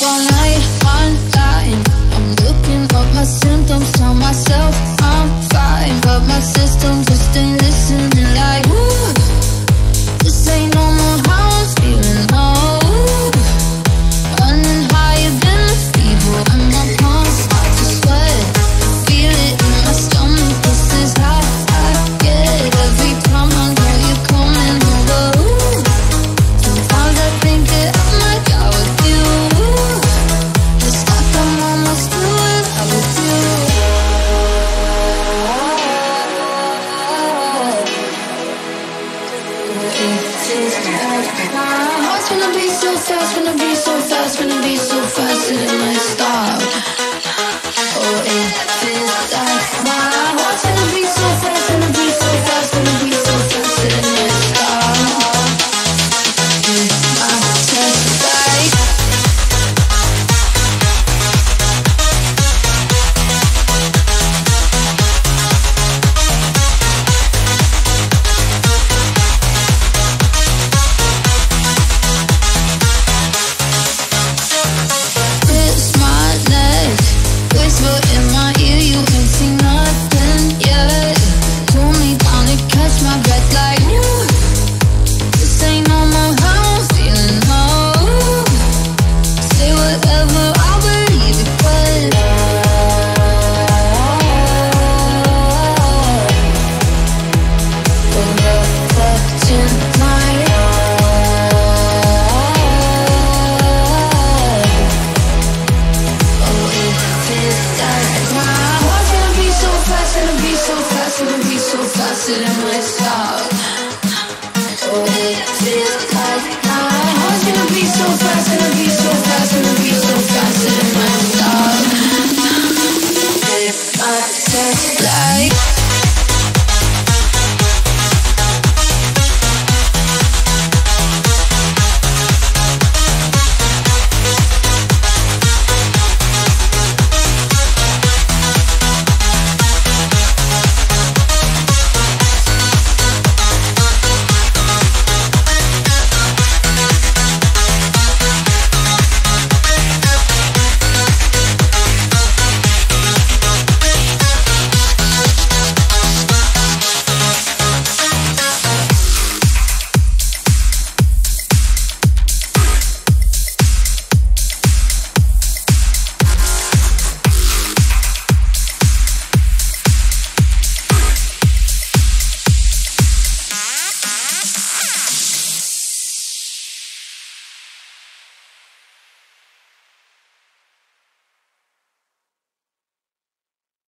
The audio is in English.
all night online. I'm looking up my symptoms, tell myself I'm fine, but my system just ain't listening. Like, ooh, this ain't normal how I'm feeling. No, running higher than the fever, and my palms start to sweat. Feel it in my stomach. This is how I get every time I know you're coming over. Ooh, sometimes I think that I might go with you. It's like I'm almost doing I with you. My heart's gonna be so fast, gonna be so fast, gonna be so fast till it might stop. Oh, it feels like my heart's gonna be so fast, gonna be so